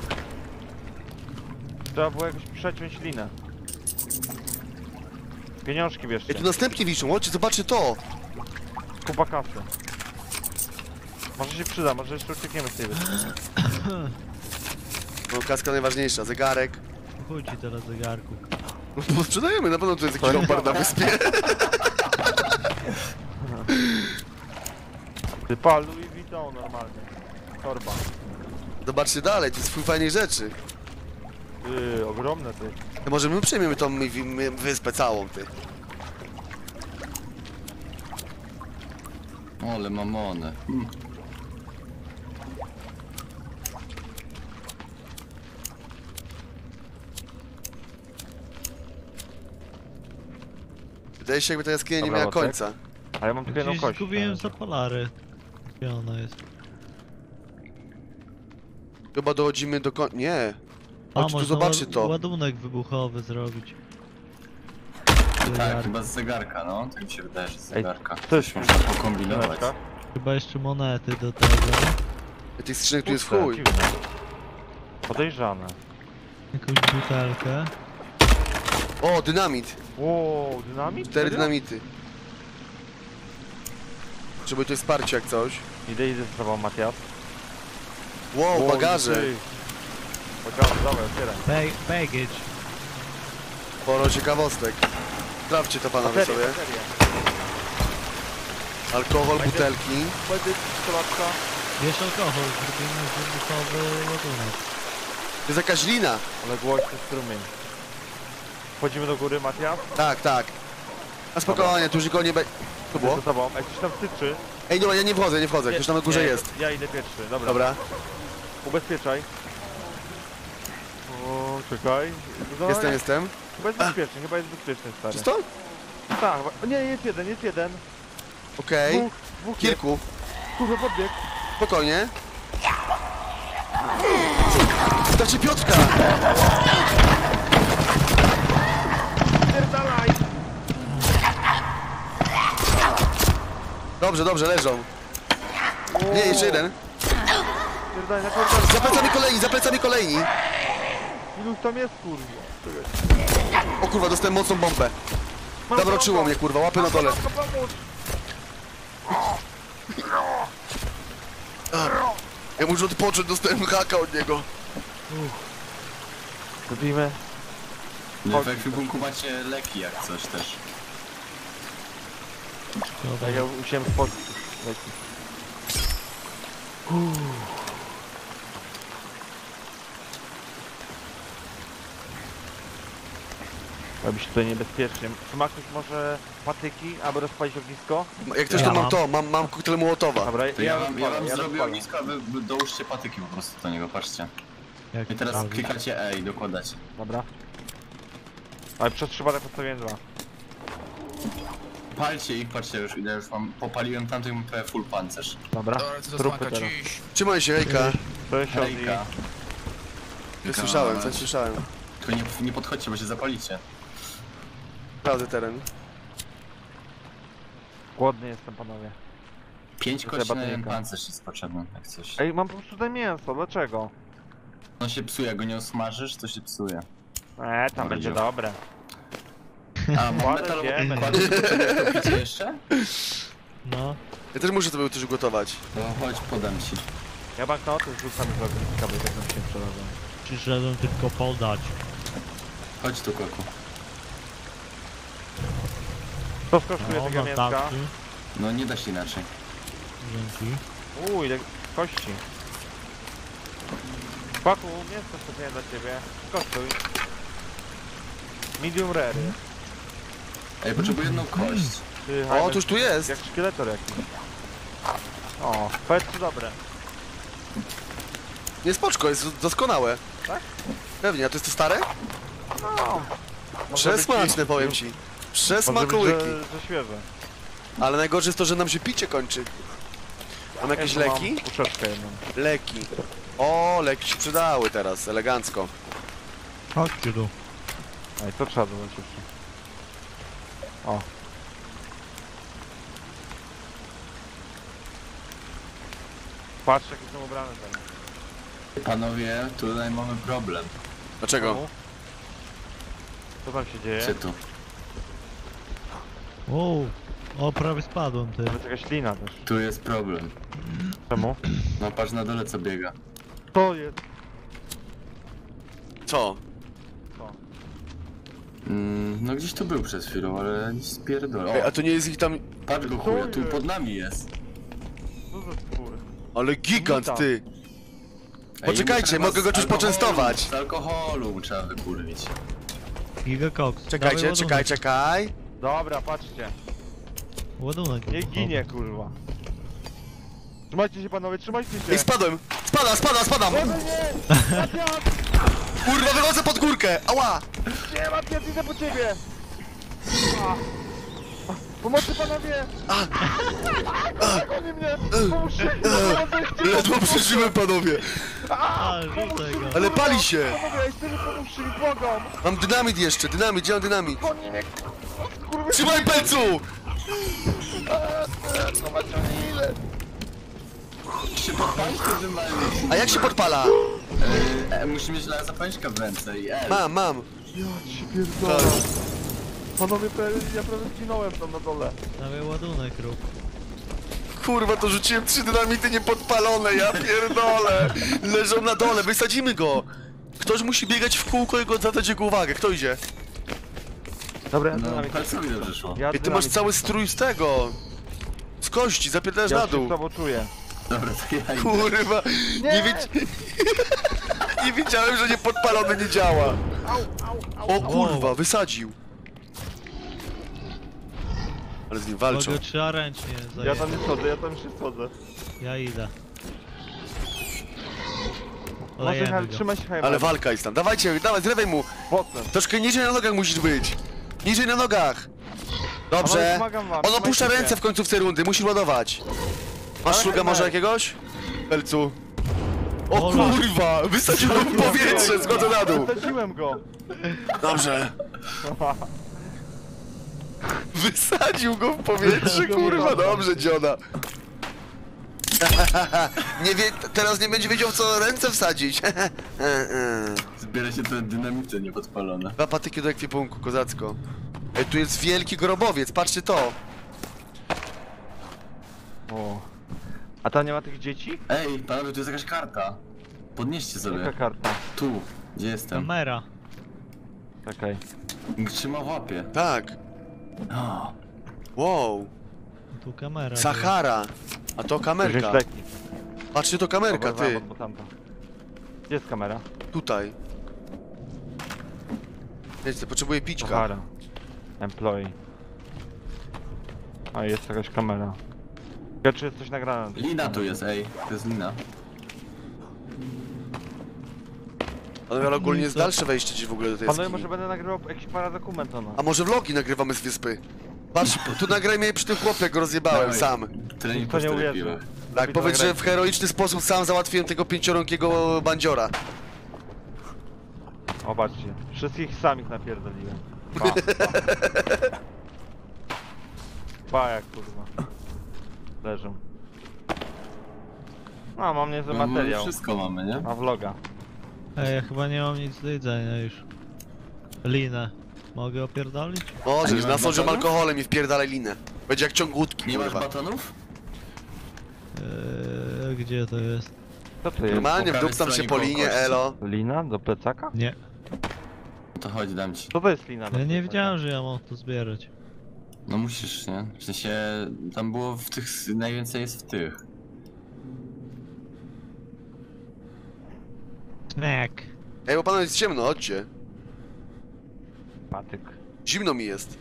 Trzeba było jakoś przeciąć linę. Pieniążki bierzcie. Ej, tu następnie wiszą, chodźcie, zobaczcie to. Kupa kasy. Może się przyda, może jeszcze uciekniemy z tej wyspy. No, kaska najważniejsza, zegarek. Chuj ci teraz zegarku. Bo sprzedajemy, na pewno tu jest jakiś leopard na wyspie. Ty pa, Louis Vuitton normalnie. Torba. Zobaczcie dalej, tu jest full fajnych rzeczy. Ty, ogromne ty. To może my przejmiemy tą my, my, wyspę całą, ty. Ole mamone. Hmm. Wydaje się, jakby ta jaskinia nie Dobra, miała Lotek. końca. A ja mam tylko jedną Gdzieś kość. zgubiłem zapalary. Gdzie ona jest? Chyba dochodzimy do końca. Nie. A, Chodź tu, można zobaczcie ład- to. ładunek wybuchowy zrobić. Tak, Zegarek. chyba z zegarka, no. Tak mi się wydaje, że z zegarka. To jest- Coś można pokombinować. Chwileczka. Chyba jeszcze monety do tego. Tych skrzynek tu jest w Puste, chuj. dziwne. Podejrzane. Jakąś butelkę. O, dynamit. Wow, dynamit? Cztery Serio? dynamity. Potrzebuję tutaj wsparcia jak coś. Idę, idę z tobą, Matias. Wow, Wow, bagaże. ty. Bagaże, dawaj, otwieraj. Bag baggage. Sporo ciekawostek. Sprawdźcie to panowie Baterie, sobie. baterie. Alkohol, Będzie- butelki. Będzie czeladka. Wiesz alkohol, zrobimy wybuchowy ładunek. To jest jakaś lina. Ale głośny strumień. Wchodzimy do góry, Matias. Tak, tak. A spokojnie, tu już nikogo nie będzie. To było? Za tobą. Ej, ktoś tam styczy. Ej, nie, ja nie wchodzę, nie wchodzę, ktoś tam na górze Nie, jest. Ja idę pierwszy, dobra. Dobra, Ubezpieczaj. O, czekaj. No, jestem, ja- jestem. Chyba jest bezpieczny, chyba jest bezpieczny, stary. Czysto? Tak, chyba- nie, jest jeden, jest jeden. Okej. Dwóch, dwóch jest. Kilku. Kurwa, podbieg. Spokojnie. Znaczy Piotrka! Pierdalaj! Dobrze, dobrze, leżą. Nie, jeszcze jeden. Pierdalaj, na pierdalaj. Za plecami kolejni, za plecami kolejni. Iluś tam jest, kurwa. O kurwa, dostałem mocną bombę. Zawroczyło mnie, kurwa, łapy na dole. Matko, pomóż! Ja muszę odpocząć, dostałem haka od niego. Robimy. No, w ekwipunku macie leki jak coś też. Tak, ja musiałem spod... leki. Robi się tutaj niebezpiecznie. Czy ma ktoś może patyki, aby rozpalić ognisko? Jak ktoś Ja to mam mam. to, mam, mam koktajl Mołotowa. Dobra, To ja, wam, ja rozpalę, wam zrobię rozpalę. ognisko, a wy, wy dołóżcie patyki po prostu do niego, patrzcie. Jak I teraz to robi? klikacie E i dokładacie. Dobra. Ale przez przypadek postawiłem dwa. Palcie ich, patrzcie już, ile już mam. Popaliłem tamtych, mam prawie full pancerz. Dobra, trupy teraz. Trzymaj się, hejka. To jest Ozzy. Hejka. Nie słyszałem, coś słyszałem. Tylko nie, nie podchodźcie, bo się zapalicie. Prawdy teren. Głodny jestem, panowie. Pięć To kości trzeba na jeden tylko. pancerz jest potrzebny, jak coś. Ej, mam po prostu tutaj mięso, dlaczego? On się psuje, jak go nie osmażysz, to się psuje. Eee, tam Dobra, będzie działa. dobre. A, mam Kładę metalowe ziemię. podkłady, potrzebujesz to picie jeszcze? No, Ja też muszę sobie coś gotować. To chodź, podam ci. Ja banknoty zrzucam z ogniska, bo tak nam się przerażą. przyszedłem tylko podać. Chodź tu, Koku. To skosztuje No, tego na mięska. tarczy. No nie da się inaczej. Dzięki. Uuu, ile kości. Paku, mięsko specjalnie dla ciebie. Skosztuj. Medium rare. Ej, potrzebuję jedną kość. Ty, O, Jaime, tuż tu jest. jak szkieletor jakiś. O, powiedz czy dobre. Nie, spoczko, jest doskonałe. Tak? Pewnie, a to jest to stare? No. może być- Przesmaczne, powiem ci. Może być, Przesmakołyki. że, że świeże. Ale najgorsze jest to, że nam się picie kończy. Mam jakieś Ja tu mam leki? Puszeczkę jedną. Leki. O, leki się przydały teraz, elegancko. Chodźcie tu. Ej, to trzeba dodać jeszcze. O. Patrz jakie są ubrane tam. Panowie, tutaj mamy problem. Dlaczego? Czemu? Co tam się dzieje? Gdzie tu? Wow. O, prawie spadłem, ty. To jest jakaś lina też. Tu jest problem. Czemu? No patrz na dole co biega. To jest. Co? Co? Mm, no gdzieś tu był przed chwilą, ale nie spierdolę. Ej, O, a to nie jest ich tam... patrz go Co chuja, tu jest? pod nami jest. Co za spór? Ale gigant, Witam. ty. Ej, Poczekajcie, trzeba mogę go z czymś alkoholu- poczęstować. Z alkoholu trzeba wykurwić. Giga Cox. Czekajcie, Dawaj czekaj, ładunek. czekaj. Dobra, patrzcie. Ładunek. Nie gotowy. ginie, kurwa. Trzymajcie się panowie, trzymajcie się. Ej, spadłem! Spada, spada, spadam! Boże nie! Mapiat! Kurwa, wychodzę pod górkę! Ała! Nie, Mapiat, idę po ciebie! A. A. Pomocy panowie! A. Goni mnie! Pomóżcie! Ledwo przeżyłem, panowie! A, rzucaj go. Ale pali się! Panowie, ja chcę, pomóżcie mi, błagam! Mam dynamit jeszcze, dynamit, gdzie mam dynamit? Goni mnie! Kurwa, Trzymaj pelcu! zobaczcie ile! Się podpalić to wymaluj. A jak się podpala? E, e, musi mieć zapalniczkę w ręce i L. Mam, mam. Ja ci pierdolę! Panowie, ja prawie zginąłem tam na dole. Dawaj ładunek rób. Kurwa, to rzuciłem trzy dynamity niepodpalone, ja pierdolę! Leżą na dole, wysadzimy go! Ktoś musi biegać w kółko i go zadać jego uwagę, kto idzie? Dobra, ja No, dynamit. palcowi dobrze szło. Ja I ty masz dynamit cały rzucam. strój z tego! Z kości, zapierdasz Ja na się dół! z tobą czuję. Dobra, to ja idę. Kurwa, nie, wiedz... nie wiedziałem, że niepodpalony nie działa! Au, au, au. O kurwa, wysadził! Ale z nim walczą. Mogę trzeba ręcznie Ja zajebać. tam nie schodzę, ja tam już nie schodzę. Ja idę. Może Olejemy Hel, go. trzymaj się Hejman. Ale walka jest tam. Dawajcie, dawaj, z lewej mu. Potem. Troszkę niżej na nogach musisz być. Niżej na nogach. Dobrze. Panowie, pomagam wam, On opuszcza trzymajcie ręce się. w końcówce rundy, musisz ładować. Masz Ale szluga Hejman. może jakiegoś? Pelcu. O Ola. kurwa, wysadziłem w powietrze, schodzę na dół. Wysadziłem go. Dobrze. Wysadził go w powietrze, kurwa, dobrze, dziona. Nie wie, teraz nie będzie wiedział, w co ręce wsadzić. Zbiera się te dynamity niepodpalone. Dwa patyki do ekwipunku, kozacko. Ej, tu jest wielki grobowiec, patrzcie to. O. A tam nie ma tych dzieci? Ej, panowie, tu jest jakaś karta. Podnieście Jaka sobie. karta? Tu, gdzie jestem. Kamera. Czekaj. Trzyma w łapie. Tak. O, Wow. Tu kamera. Sahara. A to Wziąć kamerka. leki. Patrzcie, to kamerka, Oberwałem ty. od mutanta. Gdzie jest kamera? Tutaj. Wiecie, potrzebuję pićka. Sahara. Employee. A jest jakaś kamera. Ja czy jest coś nagrane? lina tu jest, ej. To jest lina. Ale ogólnie No i jest co? dalsze wejście gdzieś w ogóle do tej Panowie, jaskini. może będę nagrywał jakiś paradokument o nas. A może vlogi nagrywamy z wyspy? Patrz, tu nagrajmy je przy tym chłopie, jak go rozjebałem Dawaj. sam. Trening Nikt po to nie czterech uwierzy. piłach. Tak, Lepiej to powiedz, że w nagrajcie. heroiczny sposób sam załatwiłem tego pięciorąkiego bandziora. O, patrzcie. Wszystkich samych napierdoliłem. Pa, pa. Pa jak kurwa. Leżą. No, mam niezły No, my materiał. wszystko mamy, nie? Na vloga. Ej, ja chyba nie mam nic do jedzenia już. Linę. Mogę opierdolić? A nie Możesz, masz nasążę batonów? alkoholem i wpierdalaj linę. Będzie jak ciąg łódki, Nie masz kurwa. batonów? Eee, gdzie to jest? Co to jest? Normalnie Po prawej wdupcam się stronie po koło linie, kości. elo. Lina do plecaka? Nie. No to chodź, dam ci. Co to jest lina do Ja nie plecaka? wiedziałem, że ja mam to zbierać. No musisz, nie? W sensie, tam było w tych, najwięcej jest w tych. Snack. Ej, bo panu jest ciemno, chodźcie. Patyk. Zimno mi jest.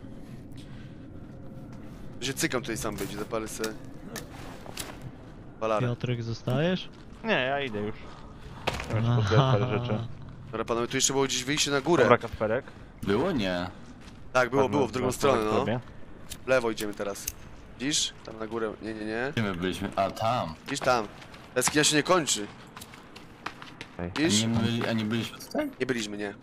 Ja się cykam tutaj sam być, zapalę se... Balarę. Piotrek, zostajesz? Nie, ja idę już. Ja już pozbieram parę rzeczy. Dobra panowie, tu jeszcze było gdzieś wyjście na górę. Dobra, Kasperek. Było? Nie. Tak, było, Tak, było, no, w drugą no, stronę, tak no. robię. W lewo idziemy teraz. Widzisz? Tam na górę, nie, nie, nie. Gdzie my byliśmy? A, tam. Widzisz tam. Ta jaskinia się nie kończy. Ej. A Widzisz? nie, byli, a nie byliśmy tutaj? Nie byliśmy, nie.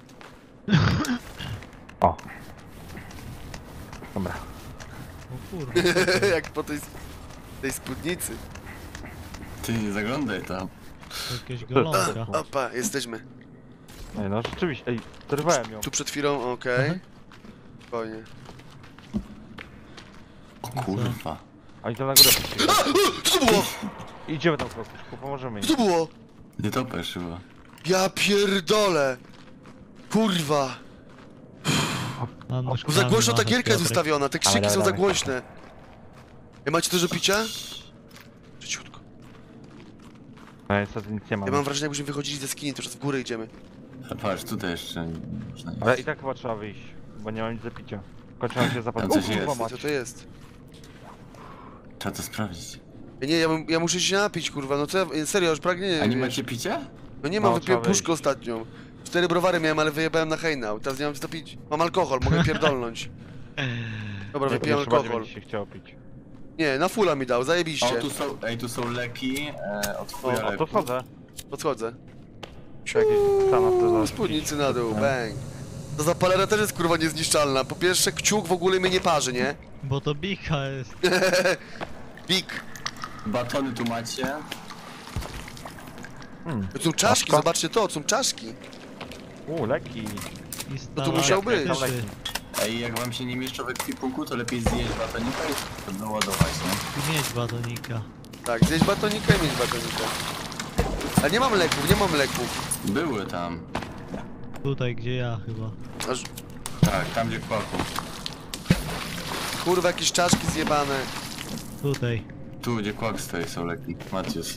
O. Dobra. O kurwa. Jak po tej, tej spódnicy. Ty, nie zaglądaj tam. Jakieś golonka. Opa, jesteśmy. Ej, no rzeczywiście. Ej, zerwałem ją. Tu przed chwilą, okej. Mhm. Spokojnie. O kurwa. Oni tam na górę puścili. Co to było? Idziemy tam kroku, pomożemy im. Co to było? Nie topesz chyba. Ja pierdolę. Kurwa. Mam O, nóżkami Za głośno ta machać, gierka jest Piotrek. ustawiona, te krzyki Dawaj, są za dawaj. głośne. Ej, macie coś do picia? Czyciutko. No niestety nic nie mam. Ja mam wrażenie, jakbyśmy wychodzili ze skini, to już w górę idziemy. A patrz, tutaj jeszcze nie można iść. Ale i tak chyba trzeba wyjść, bo nie mam nic do picia. Kończyłem się zapadać. Tam coś jest. Co to jest? Trzeba to sprawdzić. Ej, Nie, ja, bym- ja muszę się napić, kurwa, no co ja, serio, już pragnienie, A nie wiesz. macie picia? No nie mam, No, wypiłem trzeba puszkę ostatnią. Cztery browary miałem, ale wyjebałem na hejnał, teraz nie mam co pić. Mam alkohol, mogę pierdolnąć. Dobra, Nie, wypiłem chyba nie alkohol. będzie się chciał pić. Nie, na fulla mi dał, O, zajebiście. tu są, ej, tu są leki, e, od O, chuja O, to leków. wchodzę. Podchodzę. Czy jakieś stana chce Uuu, zaraz spódnicy na dół, No. bang. Ta zapalera też jest kurwa niezniszczalna. Po pierwsze, kciuk w ogóle mnie nie parzy, nie? Bo to bika jest. Big. Batony tu macie. Hmm. To są czaszki, Czaszka? zobaczcie to, to są czaszki. Uuu, leki. I No tu musiał być. Tam leki. Ej, jak wam się nie mieszczą w ekwipunku, to lepiej zjeść batonika i doładować, nie? Mieć batonika. Tak, zjeść batonika i mieć batonika. A nie mam leków, nie mam leków. Były tam. Tutaj, gdzie ja chyba. Aż, Tak, tam gdzie kłaku. kurwa, jakieś czaszki zjebane. Tutaj. Tu gdzie kłak stoi są leki. Macius.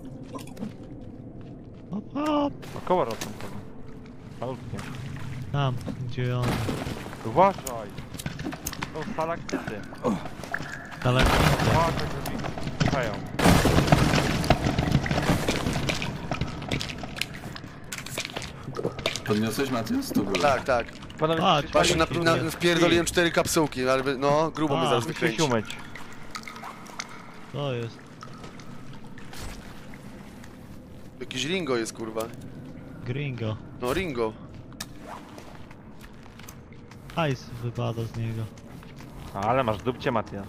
Hop, hop. Około rosną pewnie. Malutkie. Tam, gdzie on. Uważaj! są stalaktyty. Daleko. O, tak robi. Słuchają. Podniosłeś Matius? Tu było. Tak, tak. Panowie, A, musicie Właśnie na, palić na, i- wpierdoliłem cztery kapsułki, ale by- no, grubo mnie A, zaraz Musicie wykręci. się umyć. To jest. Jakiś Ringo jest, kurwa. Gringo. No, Ringo. Hajs wypada z niego. Ale masz dupcie, Matias.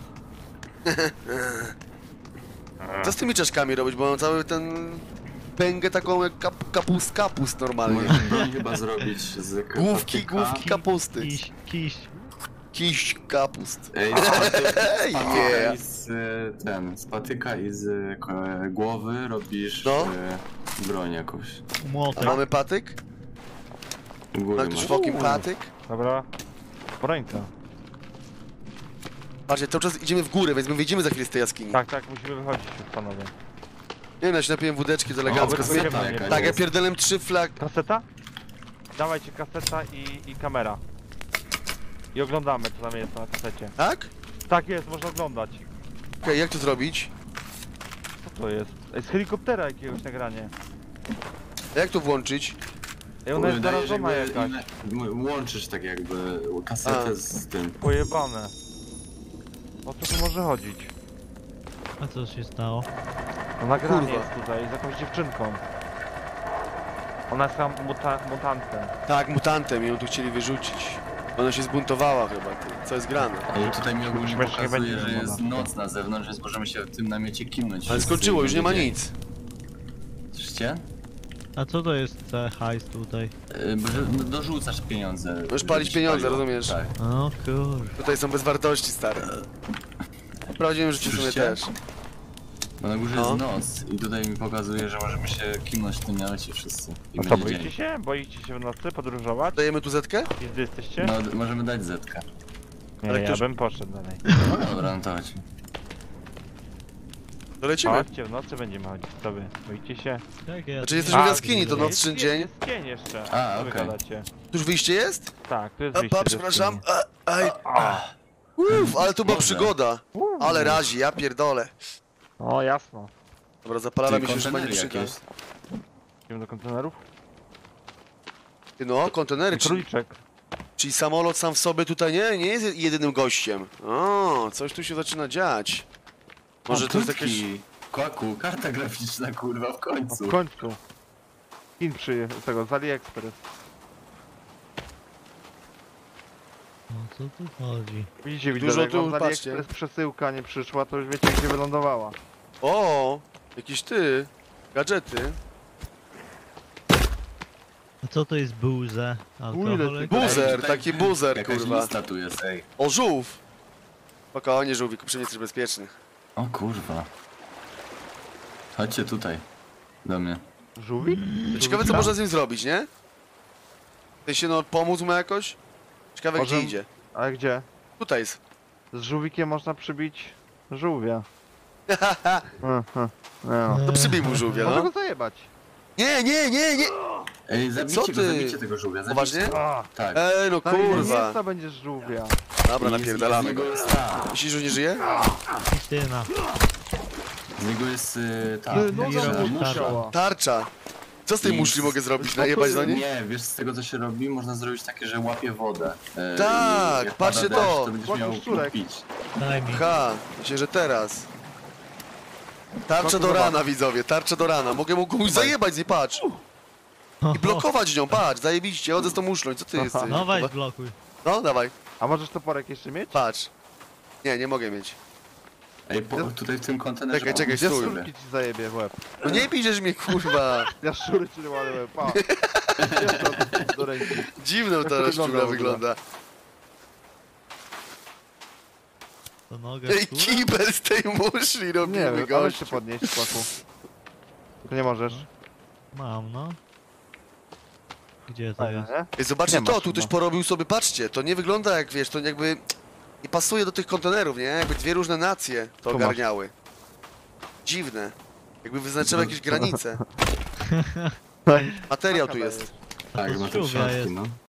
Co z tymi czaszkami robić, bo mam cały ten... Pęgę taką jak kap, kapust, kapust normalnie. Możesz broń chyba zrobić z Główki, patyka. główki kapusty. Kiś, kiś. Kiś kapust. Ej, z patyka, z patyka Yeah. i z e, ten, z patyka i z e, głowy robisz No. e, broń jakąś. A Młotek. mamy patyk? U góry Ma masz. ktoś fucking patyk? Dobra. Brońka. Patrzcie, cały czas idziemy w górę, więc my wyjdziemy za chwilę z tej jaskini. Tak, tak, musimy wychodzić już, panowie. Nie wiem, ja się napiłem wódeczki, to O, elegancko. bez- kaseta jakaś Tak, ja jest. pierdolem trzy flag... Kaseta? Dawajcie kaseta i, i kamera. I oglądamy, co tam jest na kasecie. Tak? Tak jest, można oglądać. Okej, jak to zrobić? Co to jest? Ej, z helikoptera jakiegoś nagranie. A jak to włączyć? Ej, ona jest Dajesz zarażona jakby jakaś. inne- m- Łączysz tak jakby kasetę A. z tym. Pojebane. O co tu może chodzić? A co się stało? No nagranie Kurwa. jest tutaj z jakąś dziewczynką. Ona jest chyba muta mutantem. Tak, mutantem i ją tu chcieli wyrzucić. Ona się zbuntowała chyba, ty. Co jest grane? Ale tutaj mi ogólnie Śmiesznie pokazuje, będzie że jest wygląda. noc na zewnątrz, więc możemy się w tym namiocie kimnąć. Ale wszyscy skończyło, i już nie ma będzie dzień. nic. Słyszycie? A co to jest ten hajs tutaj? Yy, bo że no, dorzucasz pieniądze. Możesz palić żebyś pieniądze, palił. rozumiesz? Tak. O kur... Tutaj są bez wartości, stary. W prawdziwym życiu w sumie Słyszycie? też. Bo na górze No. jest noc i tutaj mi pokazuje, że możemy się kimnąć w tym namiocie wszyscy. I A co, będzie boicie dzień. się? Boicie się w nocy podróżować? Dajemy tu zetkę? Kiedy jesteście? No, d- możemy dać zetkę. Nie, ale ja ktoś- bym poszedł dalej. No dobra, no to chodź. To lecimy. Chodźcie, w nocy będziemy chodzić sobie. Boicie się? Jak ja... Znaczy jesteśmy w A, jaskini, to jest- nocny jest- dzień. Jest cień jeszcze. A, Co wy okej. gadacie? Tu już wyjście jest? Tak, tu jest A, wyjście pa, do przepraszam. jaskini. A, aj. A, Uff, ale to była Może. przygoda. uuu. Ale razi, ja pierdolę. O, jasno. Dobra, zapalana Ty, mi się już chyba nie kontenery przyda. jakieś. Idziemy do kontenerów? Ty no, kontenery, czyli, Króliczek. czyli samolot sam w sobie tutaj nie, nie jest jedynym gościem. O, coś tu się zaczyna dziać. Może to jest jakieś... Tutki. Kłaku, karta graficzna kurwa w końcu. W końcu. Chin przy tego, z AliExpress. O co tu chodzi? Widzicie, Dużo widzę, jak tu, wam z patrzcie. AliExpress przesyłka nie przyszła, to już wiecie, gdzie wylądowała. O, jakiś ty. Gadżety. A co to jest buze? Alkoholik? Kurde, Buzer, tutaj taki buzer, Jakaś kurwa. lista tu jest, ej. O, żółw. Spokojnie, żółwik, przy mnie jesteś bezpieczny. O kurwa. Chodźcie tutaj. Do mnie. Żółwik? Ciekawe, co można z nim zrobić, nie? Ty się no pomóc mu jakoś? Ciekawe, Może- gdzie idzie. Ale gdzie? Tutaj jest. Z żółwikiem można przybić żółwia. Mhm. No. To przybij mu żółwia, Można no. go zajebać. Nie, nie, nie, nie! Ej, zabijcie Co go, ty? zabijcie tego żółwia. Zabijcie. Poważnie? A, Tak. Ej, no kurwa. kurwa. Nie będziesz żółwia. Dobra, I z- napierdalamy Z niego go. jest ta. Myślisz, że nie żyje? Krystyna. Z niego jest y, ta. No, no, ta no, musza. musiała. Tarcza. Co z tej I muszli z- mogę zrobić? Najebać do niej? Nie, wiesz z tego co się robi? Można zrobić takie, że łapie wodę. E, Tak, i jak patrzcie pada to. deszcz, to będziesz Łapią miał szczurek. pić. Daj mi. Ha, myślę, że teraz. Tarcza Kogo do rana, zobacz. widzowie, tarcza do rana. Mogę mu komuś zajebać z niej, patrz. I blokować nią, patrz, zajebiście, chodzę z tą muszlą. Co ty jesteś? No weź blokuj. No, dawaj, A możesz toporek jeszcze mieć? patrz. Nie, nie mogę mieć. Ej, po, tutaj w tym kontenerze. Czekaj, czekaj, Ja stój. szczurki ci zajebie w łeb. No nie bijesz mnie, kurwa. Ja szczury ci ładę w łeb, pa. Jeszcze do ręki. Dziwną Jak ta to wygląda szczura w ogóle? wygląda. To noga Ej, skóra? kibel z tej muszli Nie robimy, wiem, ale gość. się podnieść, płaku. To nie możesz. Mam, no. Gdzie to Fajne, jest? nie? Ej, zobaczcie Nie to, masz tu ktoś chyba. porobił sobie, patrzcie, to nie wygląda jak, wiesz, to jakby nie pasuje do tych kontenerów, nie? Jakby dwie różne nacje to Tu masz. ogarniały. Dziwne. Jakby wyznaczyły jakieś granice. Materiał tu jest. Tak, to ma te żółwia szafki, jest. no.